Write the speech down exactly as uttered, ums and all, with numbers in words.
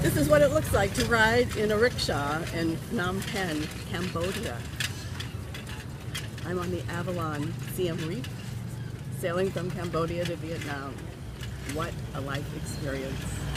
This is what it looks like to ride in a rickshaw in Phnom Pehn, Cambodia. I'm on the Avalon Siem Reef, sailing from Cambodia to Vietnam. What a life experience.